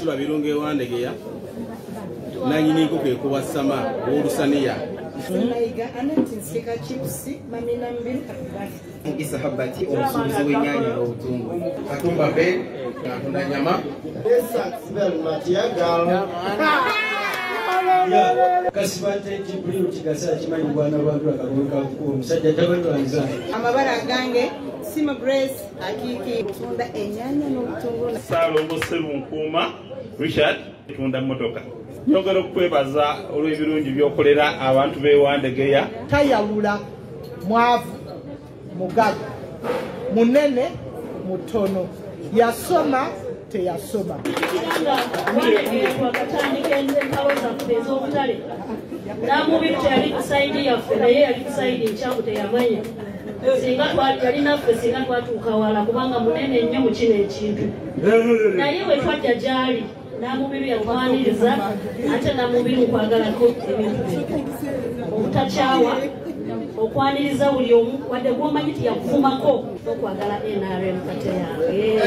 Sula birungo ewandegeya nanyini nkoko ekuba sama w'olusaniya Isa habati omusuubuzi w'ennyaanya n'obutungulu. Katumba be natunda nyama. Kasibate kibuli kigasa kimanyi bwana bantu akabuka ku musajja tabalwanza. Amabara gange sima brace akiki tunda ennyaanya n'obutungulu. Salongo Sebunkuma Richard tunda motoka. Nyongera okwebaza olw'ebirungi by'okolera abantu b'ewandegeya. Tayawula mwavu mugaga munene mutono yasoma teyasoma namubiri teyali kusaidi yaffe naye yali kusaidi nkyamu teyamanya singa yali naffe singa twatuuka wala kubanga munene nnyo mu kino ekintu naye we twajja gy'ali namubiri yakwaniriza ate namubiri mukwagalako ebintu obutakyawa okwaniriza buli omu wadde gw'omanyi ti yakuvumako okwagala NRM kate yange.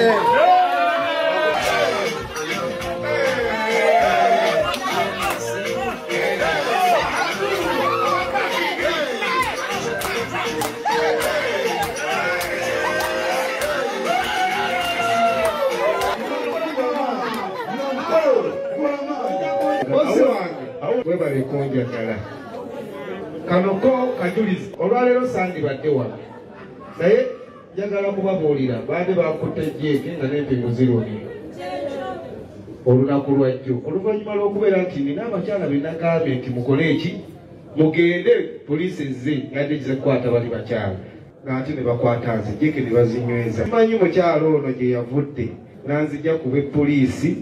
Webale kunjagala kanoko kajulizi olwaleero sandibadde wano naye njagala kubabuulira baade bakutte jeeki nga n'empingu ziruni olunaku lwajjo oluvannyuma lw'okubeera nti nina abakyala be nagambye nti mukole eki mugende poliisi ezze yadde kize kukwata bali bakyala ng'ate ne bakwata nze jeeki ne bazinyweza manyi mukyalo ono gye yavudde nanzija kuba poliisi